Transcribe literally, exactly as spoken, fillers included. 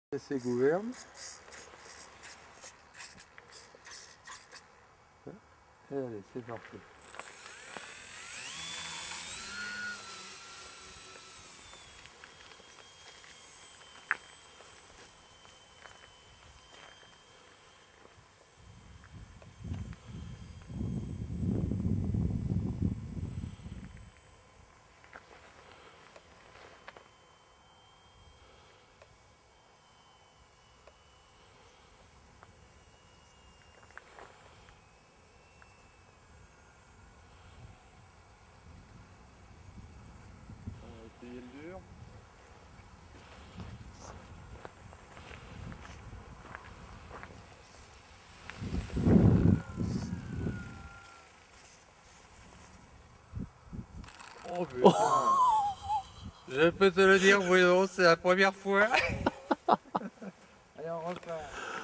C'est gouverne. Et allez, c'est parti. On va essayer le dur. Oh putain. Oh. Je peux te le dire, Bruno, c'est la première fois. Allez, on repart.